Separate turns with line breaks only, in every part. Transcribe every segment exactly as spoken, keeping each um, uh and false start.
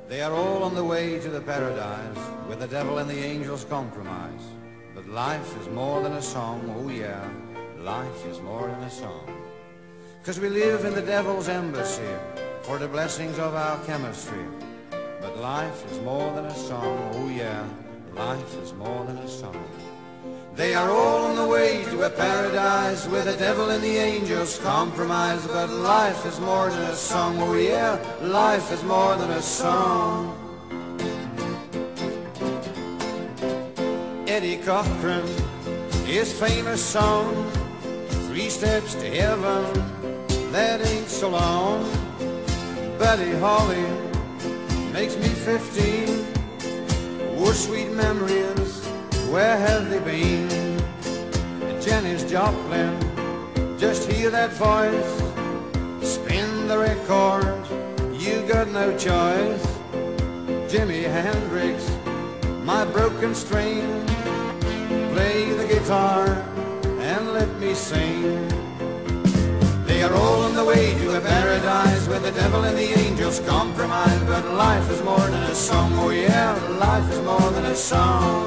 They are all on the way to the paradise where the devil and the angels compromise. But life is more than a song, oh yeah, life is more than a song. 'Cause we live in the devil's embassy for the blessings of our chemistry. But life is more than a song, oh yeah, life is more than a song. They are all on the way to a paradise where the devil and the angels compromise. But life is more than a song, oh yeah, life is more than a song. Eddie Cochran, his famous song, Three Steps to Heaven, that ain't so long. Buddy Holly makes me fifteen. Oh, sweet memories, where have they been? And Janis Joplin, just hear that voice. Spin the record, you got no choice. Jimi Hendrix, my broken string. Play the guitar and let me sing. They are all on the way to a paradise where the devil and the angels compromise. But life is more than a song, oh yeah, life is more than a song.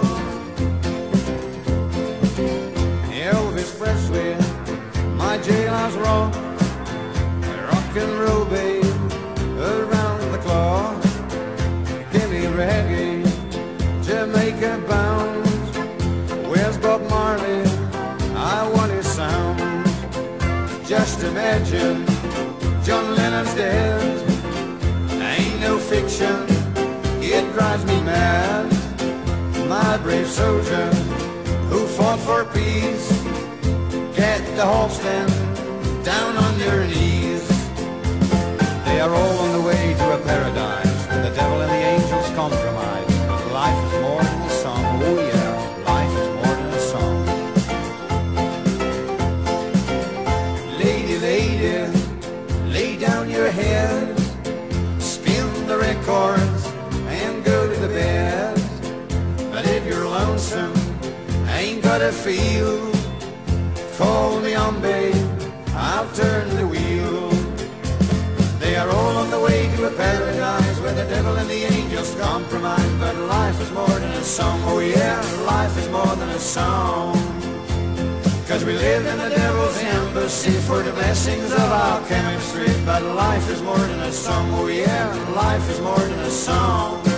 Elvis Presley, my jailhouse rock, rock and roll babe, around the clock. Give me reggae, Jamaica bound. Where's Bob Marley? I want his sound. Just imagine John Lennon's dead. Ain't no fiction, it drives me mad. My brave soldier who fought for peace, get the horse stand down on your knees. They are all on the way to a paradise where the devil and the angels compromise. But life is more than a song, oh yeah, life is more than a song. Lady, lady, lay down your head, spin the records and go to the bed. But if you're lonesome, ain't got a feel, call me on, babe, I'll turn the wheel. They are all on the way to a paradise where the devil and the angels compromise. But life is more than a song, oh yeah, life is more than a song. 'Cause we live in the devil's embassy for the blessings of our chemistry. But life is more than a song, oh yeah, life is more than a song.